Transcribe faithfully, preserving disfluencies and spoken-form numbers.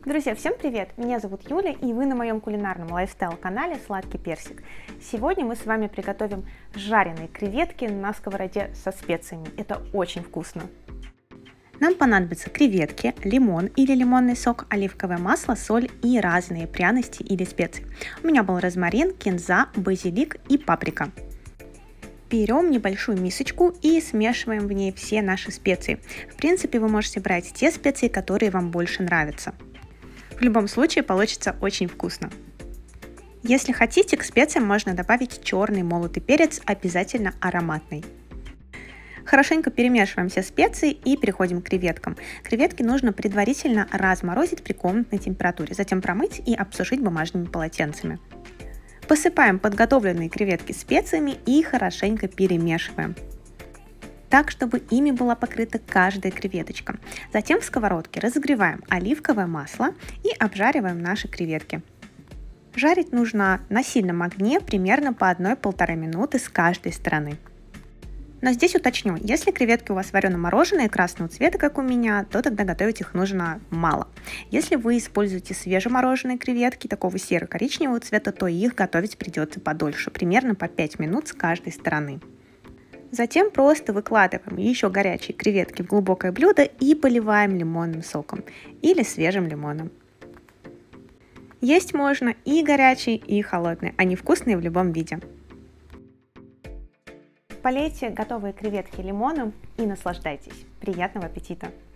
Друзья, всем привет! Меня зовут Юля, и вы на моем кулинарном лайфстайл-канале «Сладкий персик». Сегодня мы с вами приготовим жареные креветки на сковороде со специями. Это очень вкусно. Нам понадобятся креветки, лимон или лимонный сок, оливковое масло, соль и разные пряности или специи. У меня был розмарин, кинза, базилик и паприка. Берем небольшую мисочку и смешиваем в ней все наши специи. В принципе, вы можете брать те специи, которые вам больше нравятся. В любом случае получится очень вкусно. Если хотите, к специям можно добавить черный молотый перец, обязательно ароматный. Хорошенько перемешиваем все специи и переходим к креветкам. Креветки нужно предварительно разморозить при комнатной температуре, затем промыть и обсушить бумажными полотенцами. Посыпаем подготовленные креветки специями и хорошенько перемешиваем, так, чтобы ими была покрыта каждая креветочка. Затем в сковородке разогреваем оливковое масло и обжариваем наши креветки. Жарить нужно на сильном огне примерно по одной-полторы минуты с каждой стороны. Но здесь уточню, если креветки у вас варено-мороженые красного цвета, как у меня, то тогда готовить их нужно мало. Если вы используете свежемороженые креветки такого серо-коричневого цвета, то их готовить придется подольше, примерно по пять минут с каждой стороны. Затем просто выкладываем еще горячие креветки в глубокое блюдо и поливаем лимонным соком или свежим лимоном. Есть можно и горячие, и холодные, они вкусные в любом виде. Полейте готовые креветки лимоном и наслаждайтесь. Приятного аппетита!